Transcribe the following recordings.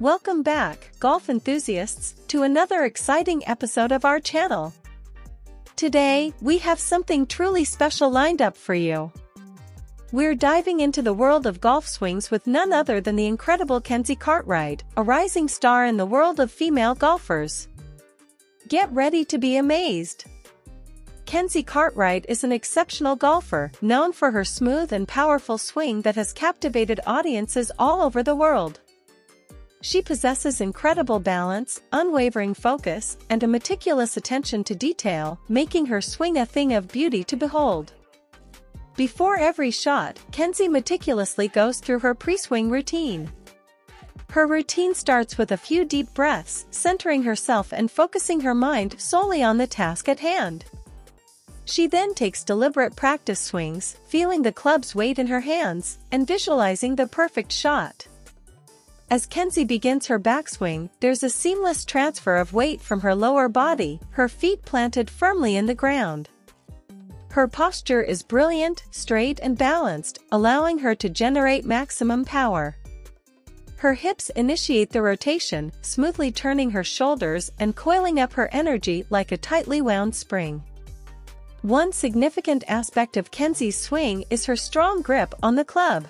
Welcome back, golf enthusiasts, to another exciting episode of our channel. Today, we have something truly special lined up for you. We're diving into the world of golf swings with none other than the incredible Kenzie Cartwright, a rising star in the world of female golfers. Get ready to be amazed. Kenzie Cartwright is an exceptional golfer, known for her smooth and powerful swing that has captivated audiences all over the world. She possesses incredible balance, unwavering focus, and a meticulous attention to detail, making her swing a thing of beauty to behold. Before every shot, Kenzie meticulously goes through her pre-swing routine. Her routine starts with a few deep breaths, centering herself and focusing her mind solely on the task at hand. She then takes deliberate practice swings, feeling the club's weight in her hands, and visualizing the perfect shot. As Kenzie begins her backswing, there's a seamless transfer of weight from her lower body, her feet planted firmly in the ground. Her posture is brilliant, straight and balanced, allowing her to generate maximum power. Her hips initiate the rotation, smoothly turning her shoulders and coiling up her energy like a tightly wound spring. One significant aspect of Kenzie's swing is her strong grip on the club.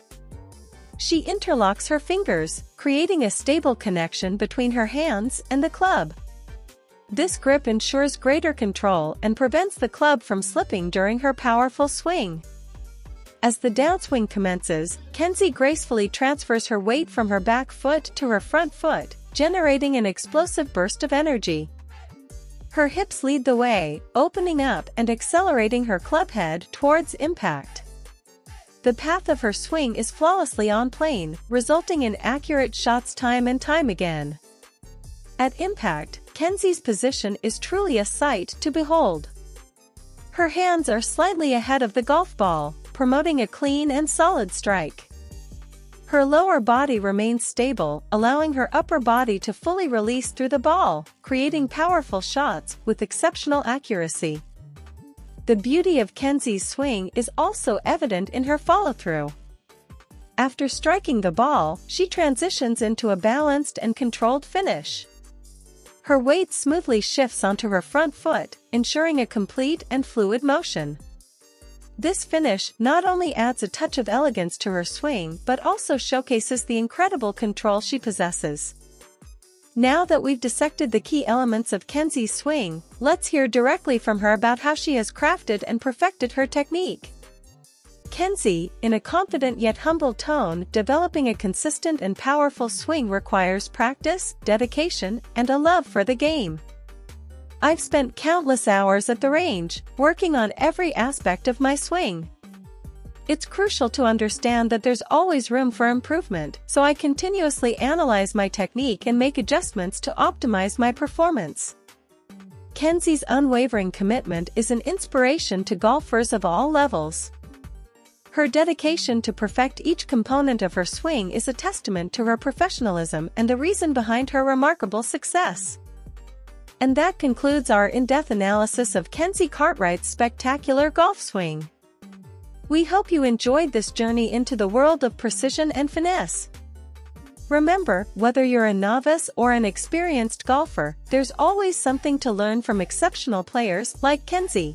She interlocks her fingers, creating a stable connection between her hands and the club. This grip ensures greater control and prevents the club from slipping during her powerful swing. As the downswing commences, Kenzie gracefully transfers her weight from her back foot to her front foot, generating an explosive burst of energy. Her hips lead the way, opening up and accelerating her club head towards impact. The path of her swing is flawlessly on plane, resulting in accurate shots time and time again. At impact, Kenzie's position is truly a sight to behold. Her hands are slightly ahead of the golf ball, promoting a clean and solid strike. Her lower body remains stable, allowing her upper body to fully release through the ball, creating powerful shots with exceptional accuracy. The beauty of Kenzie's swing is also evident in her follow-through. After striking the ball, she transitions into a balanced and controlled finish. Her weight smoothly shifts onto her front foot, ensuring a complete and fluid motion. This finish not only adds a touch of elegance to her swing but also showcases the incredible control she possesses. Now that we've dissected the key elements of Kenzie's swing, let's hear directly from her about how she has crafted and perfected her technique. Kenzie, in a confident yet humble tone, developing a consistent and powerful swing requires practice, dedication, and a love for the game. I've spent countless hours at the range, working on every aspect of my swing. It's crucial to understand that there's always room for improvement, so I continuously analyze my technique and make adjustments to optimize my performance. Kenzie's unwavering commitment is an inspiration to golfers of all levels. Her dedication to perfect each component of her swing is a testament to her professionalism and the reason behind her remarkable success. And that concludes our in-depth analysis of Kenzie Cartwright's spectacular golf swing. We hope you enjoyed this journey into the world of precision and finesse. Remember, whether you're a novice or an experienced golfer, there's always something to learn from exceptional players like Kenzie.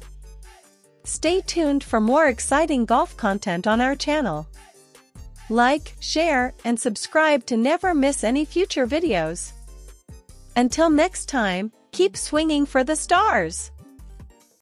Stay tuned for more exciting golf content on our channel. Like, share, and subscribe to never miss any future videos. Until next time, keep swinging for the stars!